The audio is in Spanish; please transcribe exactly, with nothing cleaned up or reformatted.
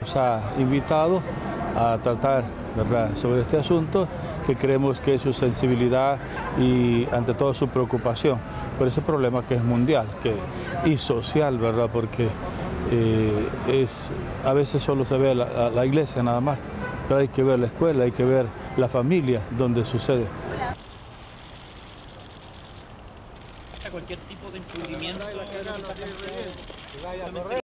Nos ha invitado a tratar, ¿verdad?, sobre este asunto, que creemos que es su sensibilidad y ante todo su preocupación por ese problema que es mundial que, y social, ¿verdad?, porque eh, es, a veces solo se ve la, la iglesia nada más, pero hay que ver la escuela, hay que ver la familia donde sucede. Cualquier tipo de encubrimiento.